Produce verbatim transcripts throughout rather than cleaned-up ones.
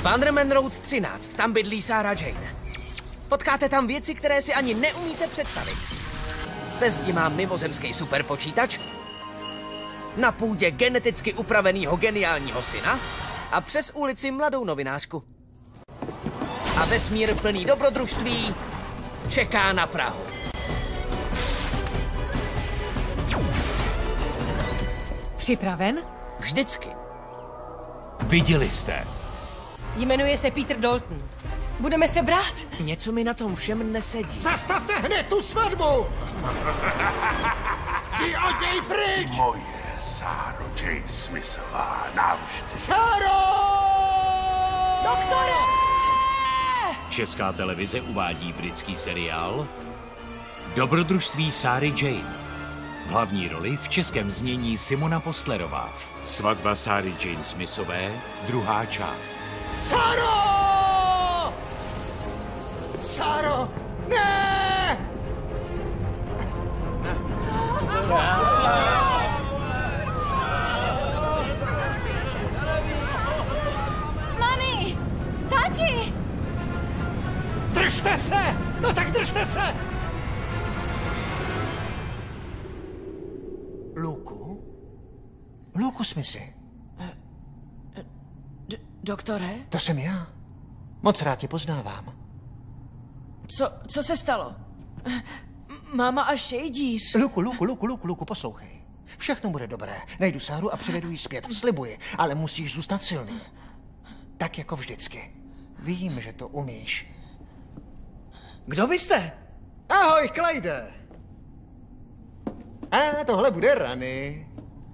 Bannerman Road třináct, tam bydlí Sarah Jane. Potkáte tam věci, které si ani neumíte představit. Ve zdi mám mimozemský superpočítač, na půdě geneticky upravenýho geniálního syna a přes ulici mladou novinářku. A vesmír plný dobrodružství čeká na Prahu. Připraven? Vždycky. Viděli jste. Jmenuje se Peter Dalton. Budeme se brát? Něco mi na tom všem nesedí. Zastavte hned tu svatbu! Ty oděj pryč! Moje Sáro Jane Smithová navždy. Sáro! Doktore! Česká televize uvádí britský seriál Dobrodružství Sáry Jane. V hlavní roli v českém znění Simona Postlerová. Svatba Sáry Jane Smithové, druhá část. Sáro! Sáro! Ne! Mami! Tati! Držte se! No tak držte se! Luku? Luku Smithy. D- doktore? To jsem já. Moc rád tě poznávám. Co, co se stalo? Máma a šejdíř. Luku, Luku, Luku, Luku, Luku, poslouchej. Všechno bude dobré. Najdu Sáru a přivedu ji zpět. Slibuji, ale musíš zůstat silný. Tak jako vždycky. Vím, že to umíš. Kdo vy jste? Ahoj, Clyde. A tohle bude Rany.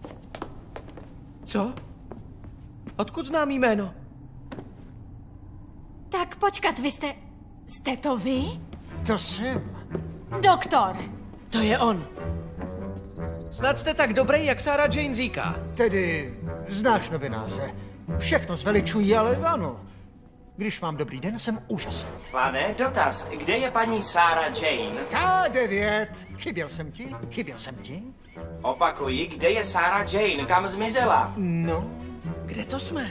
Co? Odkud znám jméno? Tak počkat, vy jste... Jste to vy? To jsem. Doktor! To je on. Snad jste tak dobrý, jak Sarah Jane říká. Tedy znáš novináře. Všechno zveličují, ale ano. Když mám dobrý den, jsem úžasný. Pane, dotaz. Kde je paní Sarah Jane? K devět. Chyběl jsem ti? Chyběl jsem ti? Opakuji, kde je Sarah Jane? Kam zmizela? No, Kde to jsme?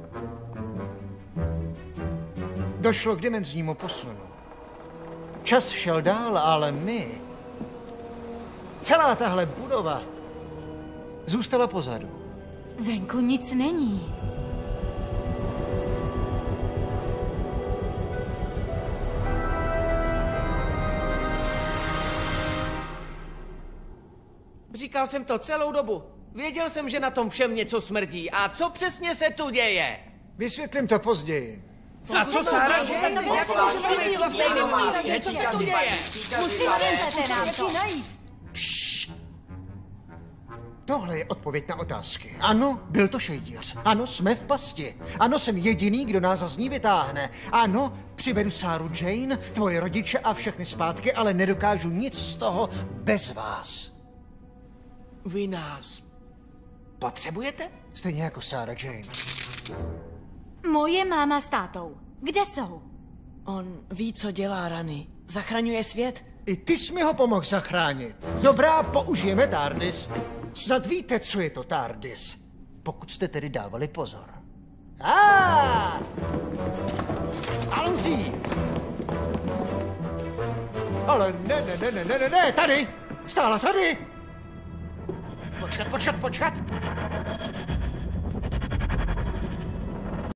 došlo k dimenznímu posunu. Čas šel dál, ale my... Celá tahle budova zůstala pozadu. Venku nic není. Říkal jsem to celou dobu. Věděl jsem, že na tom všem něco smrdí. A co přesně se tu děje? Vysvětlím to později. A co Sarah Jane? Jak to, že to není vlastně místě? Co se tu děje? Musíte nám to najít. Tohle je odpověď na otázky. Ano, byl to šejdíř. Ano, jsme v pasti. Ano, jsem jediný, kdo nás z ní vytáhne. Ano, přivedu Sáru Jane, tvoje rodiče a všechny zpátky, ale nedokážu nic z toho bez vás. Vy nás potřebujete? Stejně jako Sarah Jane. Moje máma s tátou. Kde jsou? On ví, co dělá, Rany. Zachraňuje svět. I ty jsi mi ho pomohl zachránit. Dobrá, použijeme TARDIS. Snad víte, co je to TARDIS. Pokud jste tedy dávali pozor. Ah! Allons-y! Ale ne, ne, ne, ne, ne, ne, ne, tady! Stála tady! Počkat, počkat, počkat!